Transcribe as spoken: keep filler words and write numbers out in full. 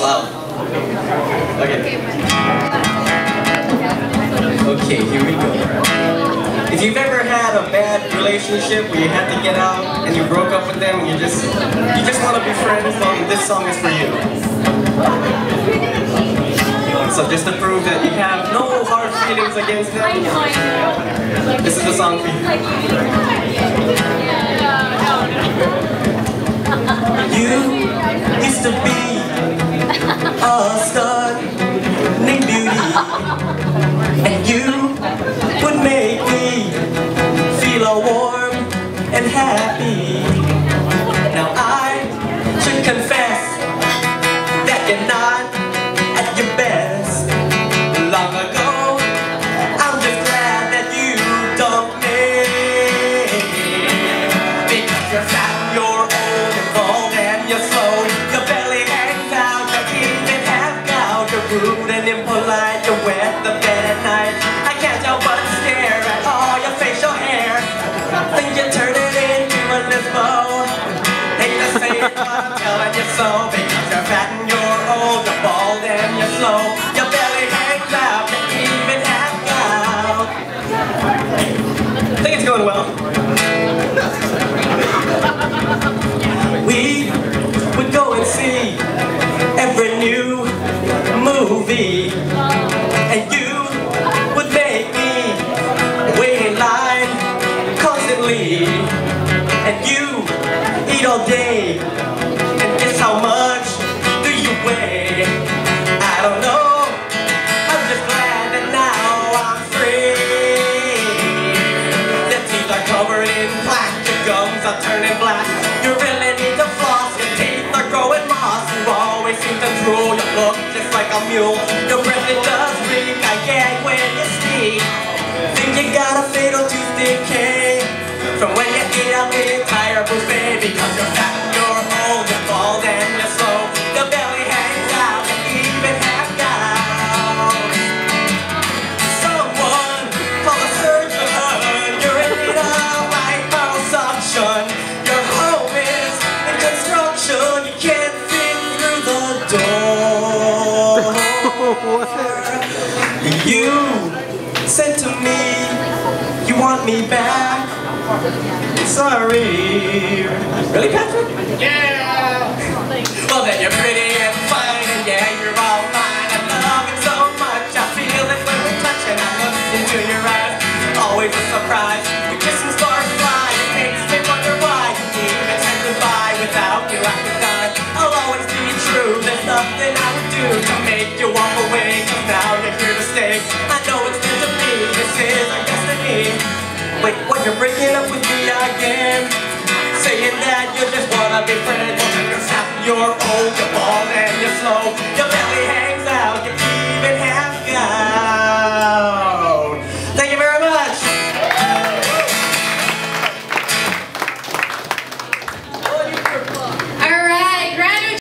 loud. Okay. Okay, here we go. If you've ever had a bad relationship where you had to get out and you broke up with them and you just you just want to be friends, well, this song is for you. So just to prove that you have no hard feelings against them, this is the song for you. You used to be a stud named Beauty, and you would make me feel all warm and happy. Now I should confess that you're not at your best. Long ago, I'm just glad that you dumped me, because you're fat, you're old, you're bald, and you're slow. Your belly hangs out, you even have gout. You're rude and impolite, you wet the bed at night. I can't help but stare at all your facial hair. Think you turn it into a lezbo. Hate to say it, but I'm telling you so. Because you're fat and you're old, you're bald and you're slow. Your belly hangs out, you even have gout. I think it's going well. We would go and see every new movie, and you would make me wait in line constantly, and you eat all day, and guess how much do you weigh? I don't know, I'm just glad that now I'm free. Your teeth are covered in plaque, your gums are turning black. You really need to floss, your teeth are growing moss. You always seem to drool, you look just like a mule. Your breath, it does reek, I gag when you speak. Think you got a fatal tooth decay from when you ate out the entire buffet. Because you're fat and you're old, you're bald and you're slow. Your belly hangs out, you even have gout. Someone call a surgeon, you're in need of liposuction. Your home is in construction, you can't fit through the door. You said to me, you want me back? Sorry. Really, Patrick? Yeah! Well, then you're pretty and fine, and yeah, you're all mine. I love it so much, I feel it when we touch, and I look into your eyes. Always a surprise, your kissing stars fly. It makes me wonder why you even said goodbye. Without you, I could die. I'll always be true, there's nothing I would do to make you walk away, 'cause now you're here to stay. I know it's meant to be, this is our destiny. Wait, what, you're breaking up with me again? Saying that you just wanna be friends. Well, then you're fat, you're old, you're bald, and you're slow. Your belly hangs out, you